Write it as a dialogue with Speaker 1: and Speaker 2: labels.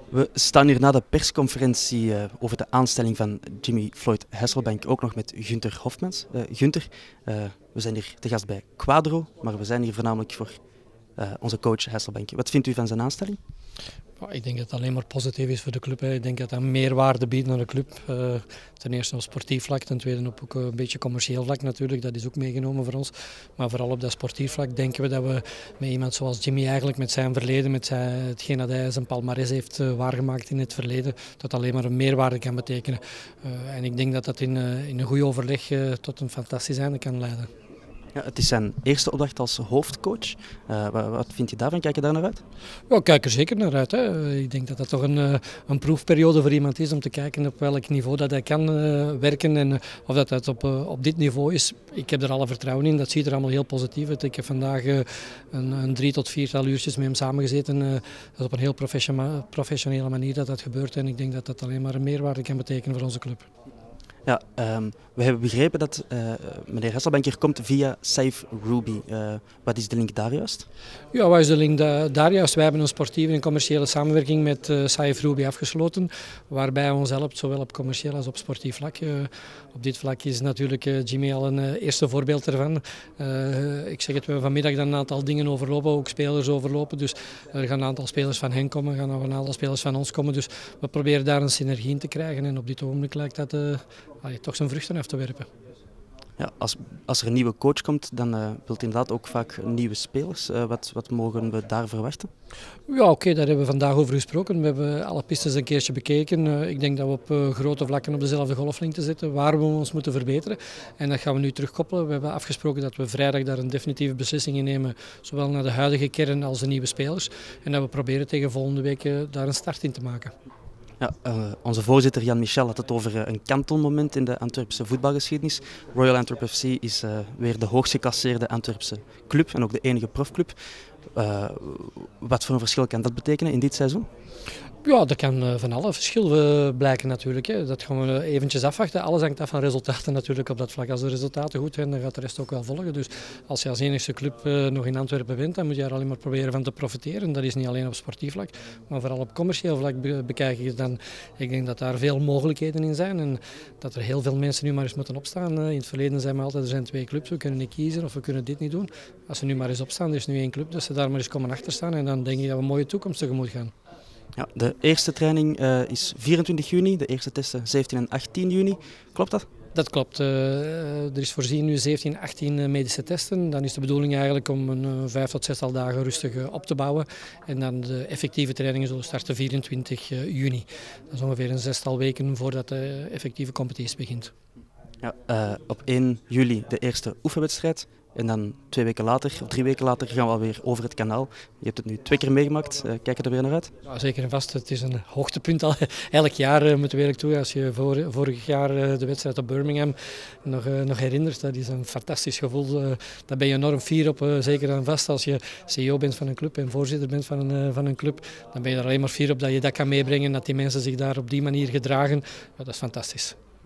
Speaker 1: We staan hier na de persconferentie over de aanstelling van Jimmy Floyd Hasselbaink ook nog met Gunther Hofmans. Gunther, we zijn hier te gast bij Quadro, maar we zijn hier voornamelijk voor onze coach Hasselbaink. Wat vindt u van zijn aanstelling?
Speaker 2: Ik denk dat het alleen maar positief is voor de club. Ik denk dat dat meerwaarde biedt aan de club. Ten eerste op sportief vlak, ten tweede op ook een beetje commercieel vlak natuurlijk. Dat is ook meegenomen voor ons. Maar vooral op dat sportief vlak denken we dat we met iemand zoals Jimmy eigenlijk met zijn verleden, met hetgeen dat hij zijn palmarès heeft waargemaakt in het verleden, dat alleen maar een meerwaarde kan betekenen. En ik denk dat dat in een goed overleg tot een fantastisch einde kan leiden.
Speaker 1: Ja, het is zijn eerste opdracht als hoofdcoach. Wat vind je daarvan? Kijk je daar naar uit?
Speaker 2: Ja, ik kijk er zeker naar uit. Hè. Ik denk dat dat toch een proefperiode voor iemand is om te kijken op welk niveau dat hij kan werken en of dat het op dit niveau is. Ik heb er alle vertrouwen in. Dat ziet er allemaal heel positief uit. Ik heb vandaag een 3 tot 4 uurtjes met hem samengezeten. Dat is op een heel professionele manier dat gebeurt en ik denk dat dat alleen maar een meerwaarde kan betekenen voor onze club.
Speaker 1: Ja, we hebben begrepen dat meneer Hasselbaink hier komt via Saif Ruby. Wat is de link daar juist?
Speaker 2: Ja, wat is de link daar juist? Wij hebben een sportieve en commerciële samenwerking met Saif Ruby afgesloten, waarbij hij ons helpt, zowel op commercieel als op sportief vlak. Op dit vlak is natuurlijk Jimmy al een eerste voorbeeld ervan. Ik zeg het, we hebben vanmiddag dan een aantal dingen overlopen, ook spelers overlopen. Dus er gaan een aantal spelers van hen komen, er gaan nog een aantal spelers van ons komen. Dus we proberen daar een synergie in te krijgen en op dit ogenblik lijkt dat toch zijn vruchten af te werpen.
Speaker 1: Ja, als er een nieuwe coach komt, dan wilt inderdaad ook vaak nieuwe spelers. Wat mogen we daar verwachten?
Speaker 2: Ja, oké, daar hebben we vandaag over gesproken. We hebben alle pistes een keertje bekeken. Ik denk dat we op grote vlakken op dezelfde golflengte zitten, waar we ons moeten verbeteren. En dat gaan we nu terugkoppelen. We hebben afgesproken dat we vrijdag daar een definitieve beslissing in nemen, zowel naar de huidige kern als de nieuwe spelers. En dat we proberen tegen volgende week daar een start in te maken.
Speaker 1: Ja, onze voorzitter Jan Michel had het over een kantelmoment in de Antwerpse voetbalgeschiedenis. Royal Antwerp FC is weer de hoogst geclasseerde Antwerpse club en ook de enige profclub. Wat voor een verschil kan dat betekenen in dit seizoen?
Speaker 2: Ja, dat kan van alle verschil blijken natuurlijk. Hè. Dat gaan we eventjes afwachten. Alles hangt af van resultaten natuurlijk op dat vlak. Als de resultaten goed zijn, dan gaat de rest ook wel volgen. Dus als je als enigste club nog in Antwerpen bent, dan moet je er alleen maar proberen van te profiteren. Dat is niet alleen op sportief vlak, maar vooral op commercieel vlak bekijken je dan. Ik denk dat daar veel mogelijkheden in zijn en dat er heel veel mensen nu maar eens moeten opstaan. In het verleden zijn we altijd, er zijn 2 clubs, we kunnen niet kiezen of we kunnen dit niet doen. Als ze nu maar eens opstaan, er is nu 1 club, dus ze daar maar eens komen achter staan en dan denk ik dat we een mooie toekomst tegemoet gaan.
Speaker 1: Ja, de eerste training is 24 juni, de eerste testen 17 en 18 juni. Klopt dat?
Speaker 2: Dat klopt. Er is voorzien nu 17 en 18 medische testen. Dan is de bedoeling eigenlijk om een 5 tot 6 dagen rustig op te bouwen. En dan de effectieve trainingen zullen starten 24 juni. Dat is ongeveer een 6-tal weken voordat de effectieve competitie begint.
Speaker 1: Ja, op 1 juli de eerste oefenwedstrijd. En dan 2 weken later, of 3 weken later, gaan we alweer over het kanaal. Je hebt het nu 2 keer meegemaakt. Kijk je er weer naar uit?
Speaker 2: Ja, zeker en vast. Het is een hoogtepunt al. Elk jaar moeten we eerlijk toe. Als je vorig jaar de wedstrijd op Birmingham nog herinnert, dat is een fantastisch gevoel. Daar ben je enorm fier op. Zeker en vast als je CEO bent van een club en voorzitter bent van een club. Dan ben je er alleen maar fier op dat je dat kan meebrengen. Dat die mensen zich daar op die manier gedragen. Ja, dat is fantastisch.